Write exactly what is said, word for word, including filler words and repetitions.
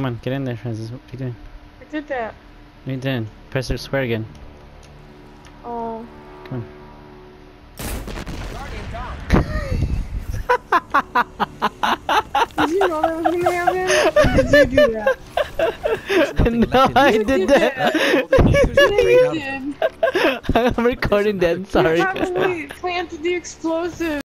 Come on, get in there, Francis. What are you doing? I did that. No, you didn't. Press the square again. Oh. Come on. Did you know that was gonna happen? Or did you do that? No, I You did did that. Yeah, you did. I'm recording that, sorry. You probably planted the explosive.